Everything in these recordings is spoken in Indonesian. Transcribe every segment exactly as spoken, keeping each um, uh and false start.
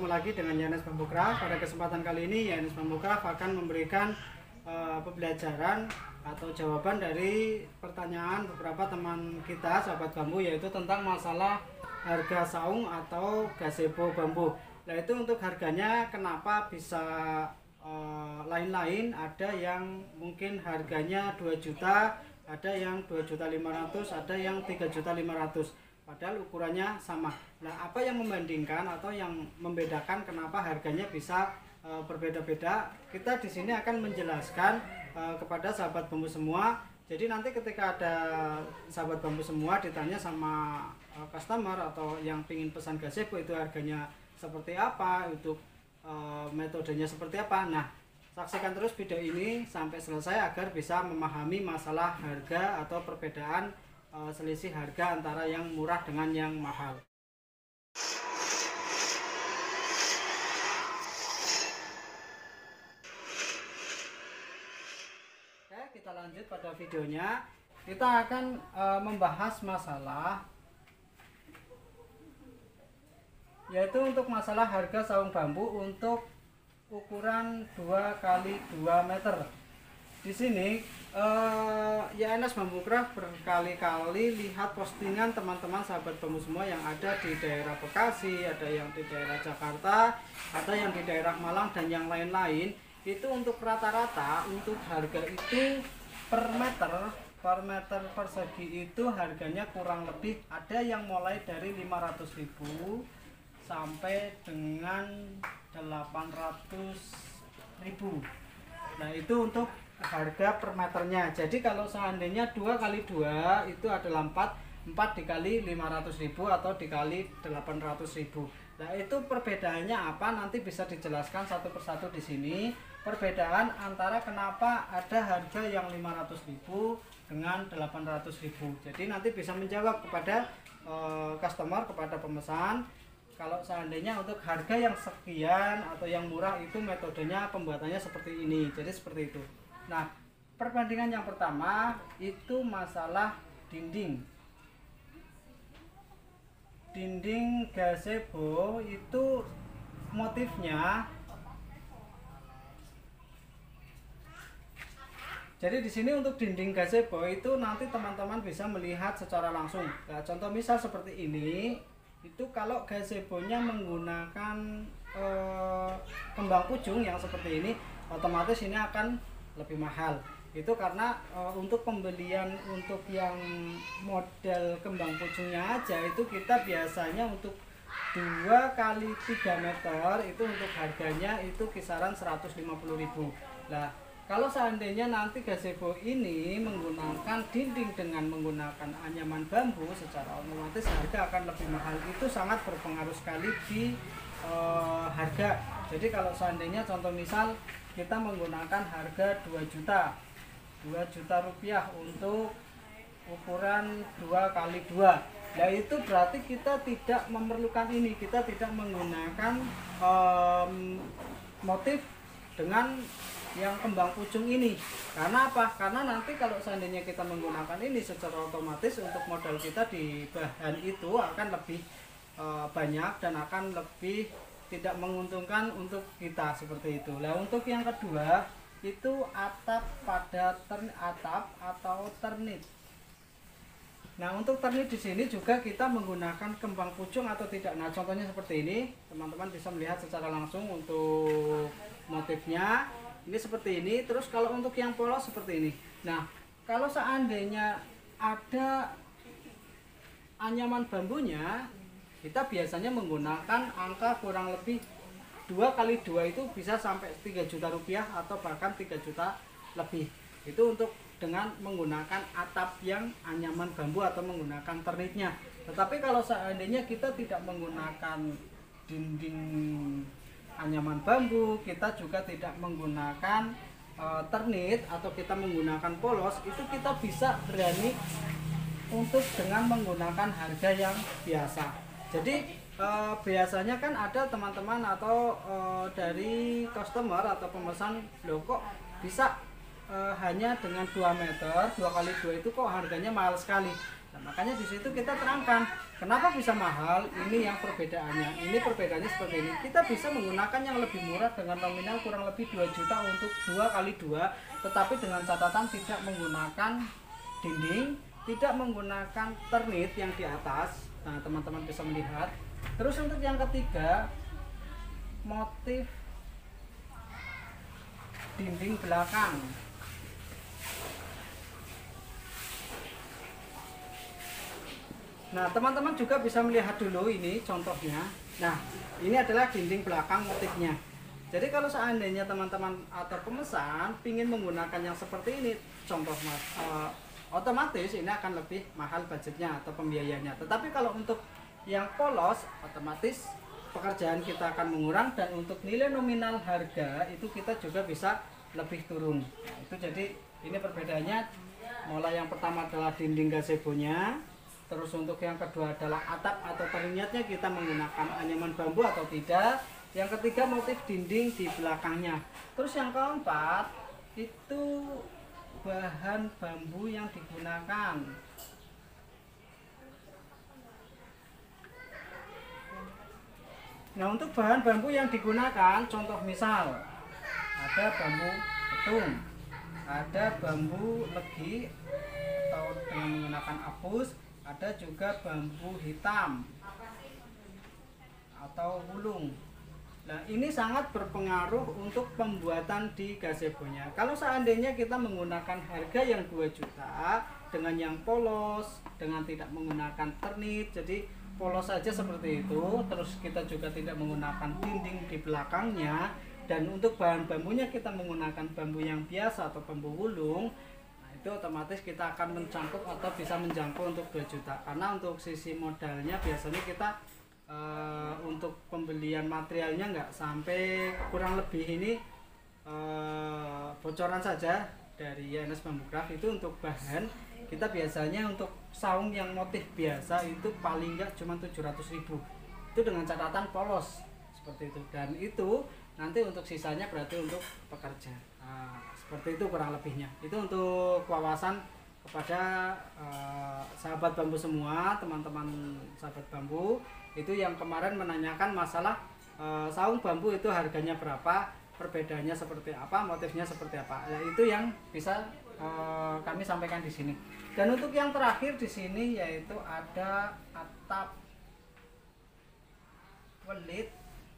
ketemu lagi dengan Yanes Bambu Craft. Pada kesempatan kali ini Yanes Bambu Craft akan memberikan uh, pembelajaran atau jawaban dari pertanyaan beberapa teman kita sahabat bambu, yaitu tentang masalah harga saung atau gazebo bambu. Nah, itu untuk harganya kenapa bisa lain-lain, uh, ada yang mungkin harganya dua juta, ada yang dua juta lima ratus, ada yang tiga juta lima ratus. Padahal ukurannya sama. Nah, apa yang membandingkan atau yang membedakan kenapa harganya bisa e, berbeda-beda? Kita di sini akan menjelaskan e, kepada sahabat bambu semua. Jadi nanti ketika ada sahabat bambu semua ditanya sama e, customer atau yang ingin pesan gazebo itu harganya seperti apa, untuk e, metodenya seperti apa. Nah, saksikan terus video ini sampai selesai agar bisa memahami masalah harga atau perbedaan selisih harga antara yang murah dengan yang mahal. Oke, kita lanjut pada videonya. Kita akan e, membahas masalah, yaitu untuk masalah harga saung bambu untuk ukuran dua kali dua meter. Di sini uh, Yanes Bambu Craft berkali-kali lihat postingan teman-teman sahabat bambu semua yang ada di daerah Bekasi, ada yang di daerah Jakarta, ada yang di daerah Malang dan yang lain-lain. Itu untuk rata-rata untuk harga itu per meter per meter persegi itu harganya kurang lebih ada yang mulai dari lima ratus ribu sampai dengan delapan ratus ribu. Nah, itu untuk harga per meternya. Jadi kalau seandainya dua kali dua itu adalah empat, empat dikali lima ratus ribu atau dikali delapan ratus ribu. Nah, itu perbedaannya apa nanti bisa dijelaskan satu persatu di sini. Perbedaan antara kenapa ada harga yang lima ratus ribu dengan delapan ratus ribu. Jadi nanti bisa menjawab kepada uh, customer, kepada pemesan, kalau seandainya untuk harga yang sekian atau yang murah itu metodenya pembuatannya seperti ini. Jadi seperti itu. Nah, perbandingan yang pertama itu masalah dinding. Dinding gazebo itu motifnya. Jadi di sini untuk dinding gazebo itu nanti teman-teman bisa melihat secara langsung. Nah, contoh misal seperti ini, itu kalau gazebonya menggunakan eh, kembang pucung yang seperti ini, otomatis ini akan lebih mahal. Itu karena e, untuk pembelian untuk yang model kembang pucungnya aja itu kita biasanya untuk dua kali tiga meter itu untuk harganya itu kisaran seratus lima puluh ribu. Nah, kalau seandainya nanti gazebo ini menggunakan dinding dengan menggunakan anyaman bambu, secara otomatis harga akan lebih mahal. Itu sangat berpengaruh sekali di e, harga. Jadi kalau seandainya contoh misal kita menggunakan harga dua juta rupiah untuk ukuran dua kali dua. Nah, itu berarti kita tidak memerlukan ini, kita tidak menggunakan um, motif dengan yang kembang pucung ini. Karena apa? Karena nanti kalau seandainya kita menggunakan ini, secara otomatis untuk modal kita di bahan itu akan lebih uh, banyak dan akan lebih tidak menguntungkan untuk kita seperti itu. Nah, untuk yang kedua itu atap pada tern atap atau ternit. Nah, untuk ternit di sini juga kita menggunakan kembang pucung atau tidak. Nah, contohnya seperti ini, teman-teman bisa melihat secara langsung untuk motifnya. Ini seperti ini. Terus kalau untuk yang polos seperti ini. Nah, kalau seandainya ada anyaman bambunya, kita biasanya menggunakan angka kurang lebih dua kali dua itu bisa sampai tiga juta rupiah atau bahkan tiga juta lebih. Itu untuk dengan menggunakan atap yang anyaman bambu atau menggunakan ternitnya. Tetapi kalau seandainya kita tidak menggunakan dinding anyaman bambu, kita juga tidak menggunakan e, ternit atau kita menggunakan polos, itu kita bisa berani untuk dengan menggunakan harga yang biasa. Jadi e, biasanya kan ada teman-teman atau e, dari customer atau pemesan, loh kok bisa e, hanya dengan dua meter, dua kali dua itu kok harganya mahal sekali. Nah, makanya di situ kita terangkan kenapa bisa mahal. Ini yang perbedaannya. Ini perbedaannya seperti ini. Kita bisa menggunakan yang lebih murah dengan nominal kurang lebih dua juta untuk dua kali dua, tetapi dengan catatan tidak menggunakan dinding, tidak menggunakan ternit yang di atas. Nah, teman-teman bisa melihat. Terus untuk yang ketiga, motif dinding belakang. Nah, teman-teman juga bisa melihat dulu ini contohnya. Nah, ini adalah dinding belakang motifnya. Jadi kalau seandainya teman-teman atau pemesan ingin menggunakan yang seperti ini, contoh mas, uh, otomatis ini akan lebih mahal budgetnya atau pembiayanya. Tetapi kalau untuk yang polos, otomatis pekerjaan kita akan mengurang dan untuk nilai nominal harga itu kita juga bisa lebih turun. Nah, itu jadi ini perbedaannya. Mulai yang pertama adalah dinding gazebo-nya. Terus untuk yang kedua adalah atap atau ternitnya kita menggunakan anyaman bambu atau tidak. Yang ketiga motif dinding di belakangnya. Terus yang keempat itu bahan bambu yang digunakan. Nah, untuk bahan bambu yang digunakan, contoh misal ada bambu petung, ada bambu legi atau dengan menggunakan apus, ada juga bambu hitam atau wulung. Nah, ini sangat berpengaruh untuk pembuatan di gazebo-nya. Kalau seandainya kita menggunakan harga yang dua juta dengan yang polos, dengan tidak menggunakan ternit, jadi polos saja seperti itu, terus kita juga tidak menggunakan dinding di belakangnya, dan untuk bahan bambunya kita menggunakan bambu yang biasa atau bambu wulung, itu otomatis kita akan mencakup atau bisa menjangkau untuk dua juta. Karena untuk sisi modalnya biasanya kita uh, untuk pembelian materialnya nggak sampai, kurang lebih ini uh, bocoran saja dari Y N S Bambu Craft itu untuk bahan kita biasanya untuk saung yang motif biasa itu paling nggak cuma tujuh ratus ribu, itu dengan catatan polos seperti itu, dan itu nanti untuk sisanya berarti untuk pekerja. Nah, seperti itu kurang lebihnya. Itu untuk wawasan kepada uh, sahabat bambu semua, teman-teman sahabat bambu itu yang kemarin menanyakan masalah uh, saung bambu itu harganya berapa, perbedaannya seperti apa, motifnya seperti apa. Nah, itu yang bisa uh, kami sampaikan di sini. Dan untuk yang terakhir di sini yaitu ada atap welit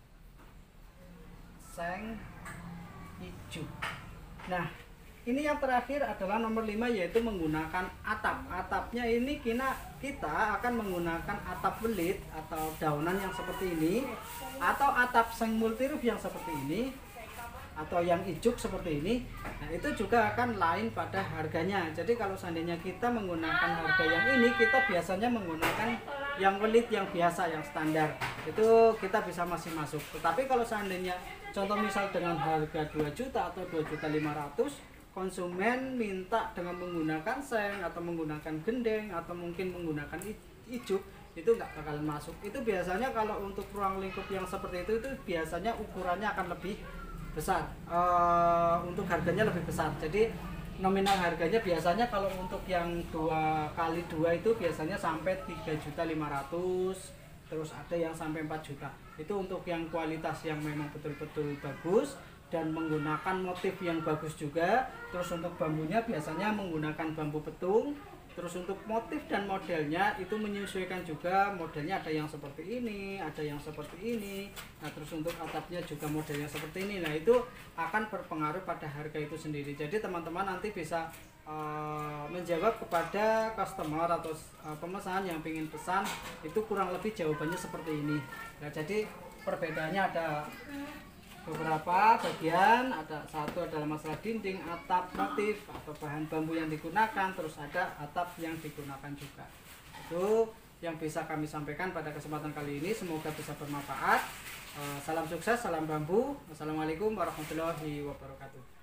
seng hijau. Nah, ini yang terakhir adalah nomor lima yaitu menggunakan atap. Atapnya ini kita, kita akan menggunakan atap belit atau daunan yang seperti ini, atau atap seng multiroof yang seperti ini, atau yang ijuk seperti ini. Nah, itu juga akan lain pada harganya. Jadi kalau seandainya kita menggunakan harga yang ini, kita biasanya menggunakan yang welit yang biasa, yang standar. Itu kita bisa masih masuk. Tetapi kalau seandainya contoh misal dengan harga dua juta atau dua juta lima ratus, konsumen minta dengan menggunakan seng atau menggunakan gendeng atau mungkin menggunakan ijuk, itu nggak bakalan masuk. Itu biasanya kalau untuk ruang lingkup yang seperti itu, itu biasanya ukurannya akan lebih besar, uh, untuk harganya lebih besar. Jadi nominal harganya biasanya kalau untuk yang dua kali dua itu biasanya sampai tiga juta lima ratus, terus ada yang sampai empat juta. Itu untuk yang kualitas yang memang betul-betul bagus dan menggunakan motif yang bagus juga. Terus untuk bambunya biasanya menggunakan bambu petung. Terus untuk motif dan modelnya itu menyesuaikan juga, modelnya ada yang seperti ini, ada yang seperti ini. Nah, terus untuk atapnya juga modelnya seperti ini. Nah, itu akan berpengaruh pada harga itu sendiri. Jadi teman-teman nanti bisa uh, menjawab kepada customer atau uh, pemesan yang ingin pesan, itu kurang lebih jawabannya seperti ini. Nah, jadi perbedaannya ada beberapa bagian, ada satu adalah masalah dinding, atap, motif atau bahan bambu yang digunakan, terus ada atap yang digunakan juga. Itu yang bisa kami sampaikan pada kesempatan kali ini, semoga bisa bermanfaat. Salam sukses, salam bambu. Wassalamualaikum warahmatullahi wabarakatuh.